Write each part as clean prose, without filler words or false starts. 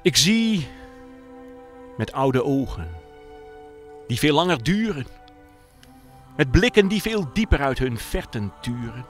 Ik zie met oude ogen, die veel langer duren, met blikken die veel dieper uit hun verten turen.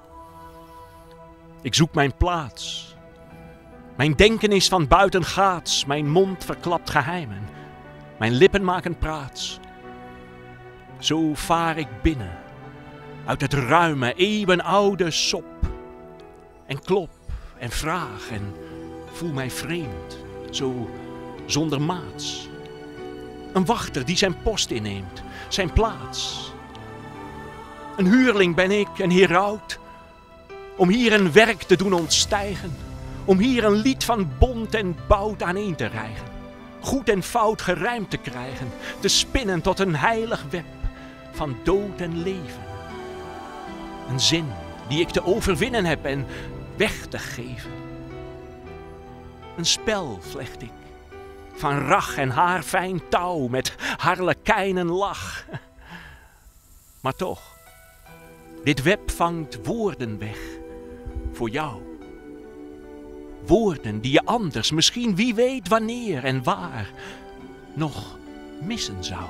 Ik zoek mijn plaats. Mijn denken is van buitengaats, mijn mond verklapt geheimen, mijn lippen maken praats. Zo vaar ik binnen, uit het ruime, eeuwenoude sop, en klop en vraag en voel mij vreemd, zo zonder maats. Een wachter die zijn post inneemt, zijn plaats. Een huurling ben ik, een heraut, om hier een werk te doen ontstijgen, om hier een lied van bont en bout aaneen te rijgen, goed en fout gerijmd te krijgen, te spinnen tot een heilig web van dood en leven. Een zin die ik te overwinnen heb en weg te geven. Een spel vlecht ik, van rag en haarfijn touw met harlekijnen lach. Maar toch, dit web vangt woorden weg voor jou. Woorden die je anders, misschien wie weet wanneer en waar, nog missen zou.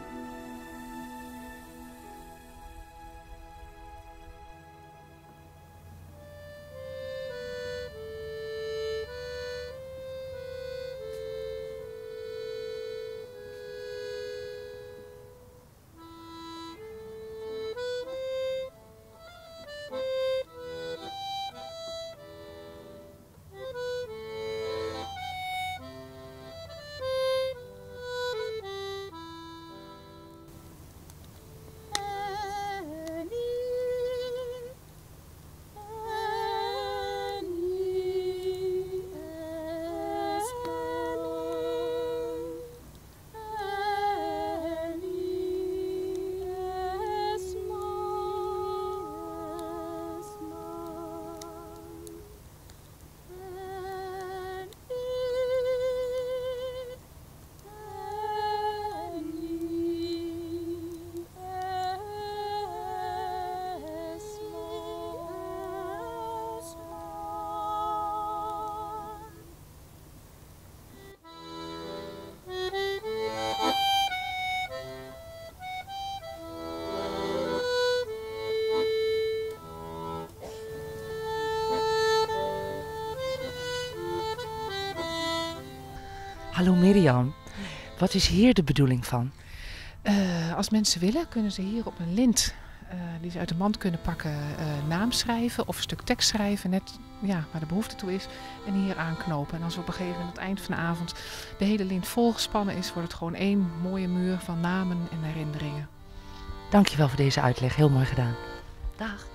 Hallo Mirjam, wat is hier de bedoeling van? Als mensen willen, kunnen ze hier op een lint die ze uit de mand kunnen pakken, naam schrijven of een stuk tekst schrijven, net waar de behoefte toe is, en hier aanknopen. En als op een gegeven moment aan het eind van de avond de hele lint volgespannen is, wordt het gewoon één mooie muur van namen en herinneringen. Dankjewel voor deze uitleg, heel mooi gedaan. Dag.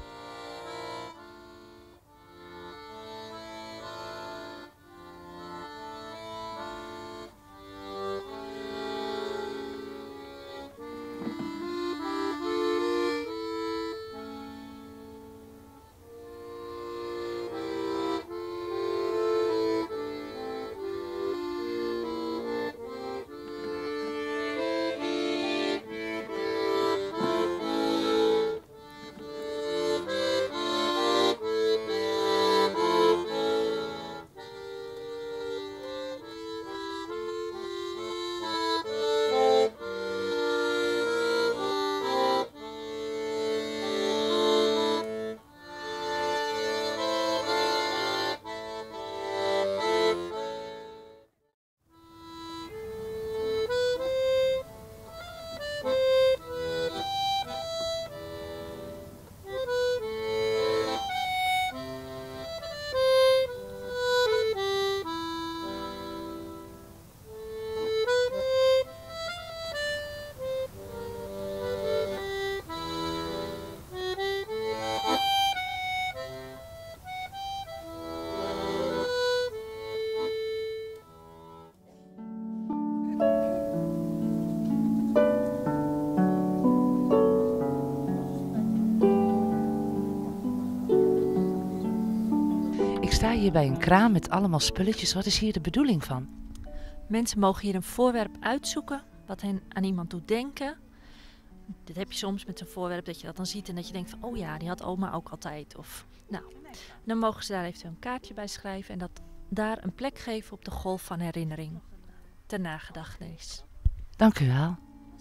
Ik sta hier bij een kraam met allemaal spulletjes. Wat is hier de bedoeling van? Mensen mogen hier een voorwerp uitzoeken wat hen aan iemand doet denken. Dit heb je soms met een voorwerp dat je dat dan ziet en dat je denkt van, oh ja, die had oma ook altijd. Of, nou, dan mogen ze daar eventueel een kaartje bij schrijven en dat daar een plek geven op de golf van herinnering. Ter nagedachtenis. Dank u wel.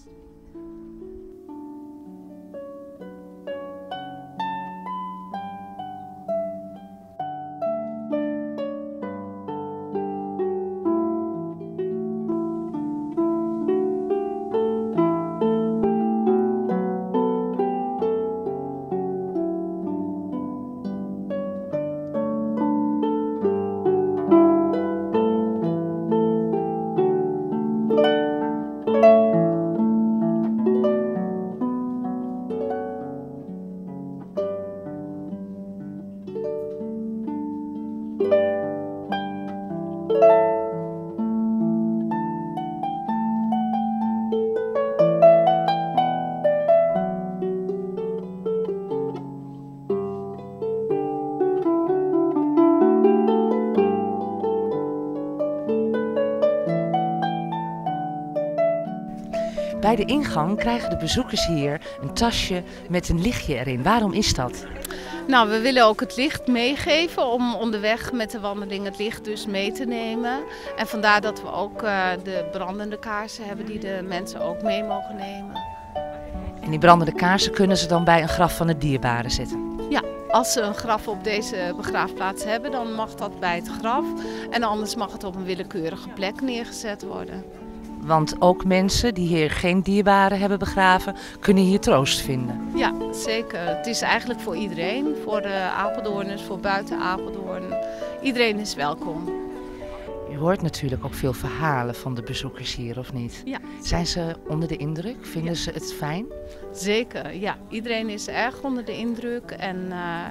Bij de ingang krijgen de bezoekers hier een tasje met een lichtje erin. Waarom is dat? Nou, we willen ook het licht meegeven om onderweg met de wandeling het licht dus mee te nemen. En vandaar dat we ook de brandende kaarsen hebben die de mensen ook mee mogen nemen. En die brandende kaarsen kunnen ze dan bij een graf van het dierbare zetten? Ja, als ze een graf op deze begraafplaats hebben, dan mag dat bij het graf. En anders mag het op een willekeurige plek neergezet worden. Want ook mensen die hier geen dierbaren hebben begraven, kunnen hier troost vinden. Ja, zeker. Het is eigenlijk voor iedereen. Voor de Apeldoorners, voor buiten Apeldoorn. Iedereen is welkom. Je hoort natuurlijk ook veel verhalen van de bezoekers hier, of niet? Ja. Zijn ze onder de indruk? Vinden ze het fijn? Zeker, ja. Iedereen is erg onder de indruk en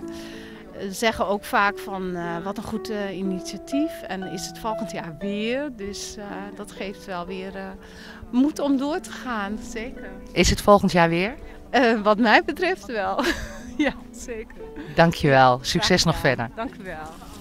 zeggen ook vaak van wat een goed initiatief. En is het volgend jaar weer, dus dat geeft wel weer moed om door te gaan, zeker. Is het volgend jaar weer? Wat mij betreft wel, ja, zeker. Dankjewel. Succes nog verder. Dank u wel.